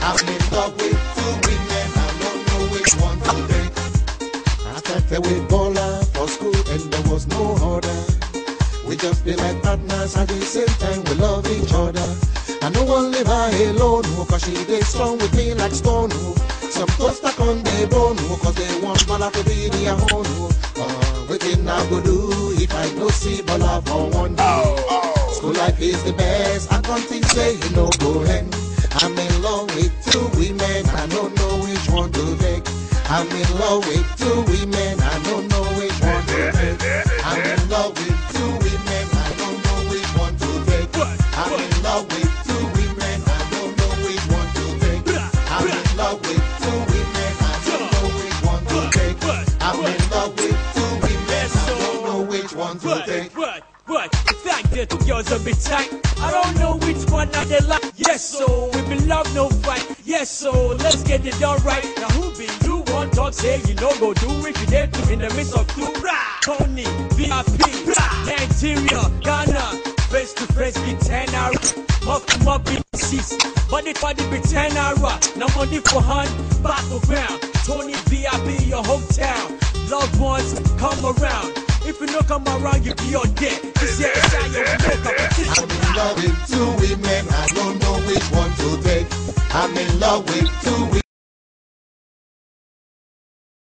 I'm in love with two women, I don't know which one to take. I started with Bola for school and there was no order. We just be like partners at the same time, we love each other. I no one leave her alone, cause she dey strong with me like stone. Some go stuck on their bone, cause they want Bola to be their own. Waiting I go do if I no see Bola for one day. School life is the best, I can't think say you know go end. I'm in love with two women, I don't know which one to take. I'm in love with two women, I don't know which one to take. I'm in love with two women, I don't know which one to take. I'm in love with two women, I don't know which one to take. I'm in love with two women, I don't know which one to take. I'm in love with two women, I don't know which one to take. What? The fact that the girls a bit tight, I don't know which one I they like. Yes, so we been love no fight. Yes, so let's get it done right. Now who be you one talk say you know go do it you dare to in the midst of two. Tony, VIP, Nigeria, Ghana, face to face be 10 hours. Muff be 6, body be 10 hours. Now money for hand, battleground. Tony, VIP, your hometown. Loved ones come around. If you don't come around, you be on deck. This year is how you make up. I'm in love with two women, I don't know which one to take. I'm in love with two women.